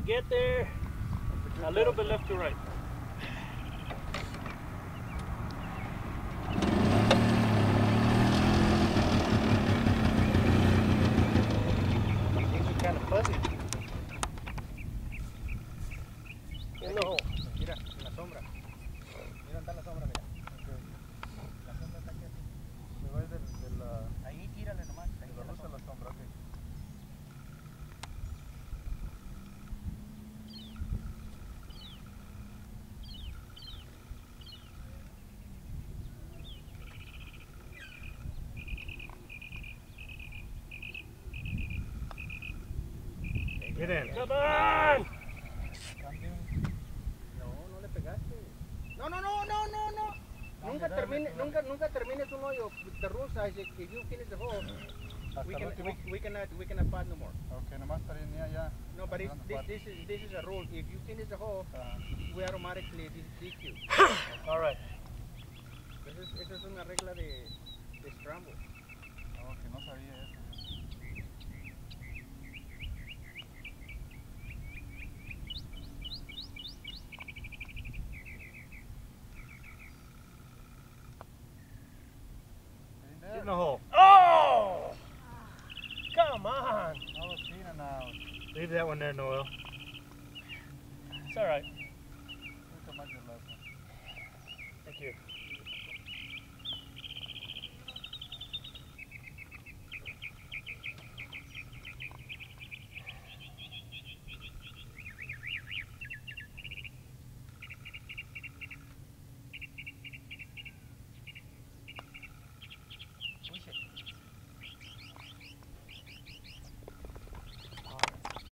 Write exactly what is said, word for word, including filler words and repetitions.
get there, a little bit left to right. These are kind of fuzzy. In the hole. Mira, en la sombra. Mira, está la sombra, mira. Okay. La sombra está aquí así. Me voy del, del, uh, ahí, tírale nomás. Ahí la luz a la sombra, ok. Get in. Come on! No, no le pegaste. No, no, no, no, no, no. Nunca termine, nunca, nunca termines un hoyo. The rule says if you finish the hole, we can, we, we cannot, we cannot putt no more. Okay, nomás terminé ya. No, but it's, this, this is, this is a rule. If you finish the hole, uh, we automatically D Q. All right. Esa es, esa es una regla de, de scramble. Oh, que no sabía eso. Get in the hole. Oh! Come on! I was seeing it now. Leave that one there, Noel. It's all right. Look how much it left. Thank you.